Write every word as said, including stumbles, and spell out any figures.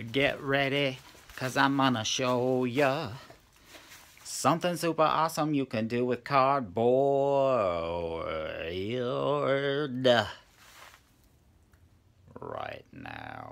Get ready, cause I'm gonna show ya something super awesome you can do with cardboard right now.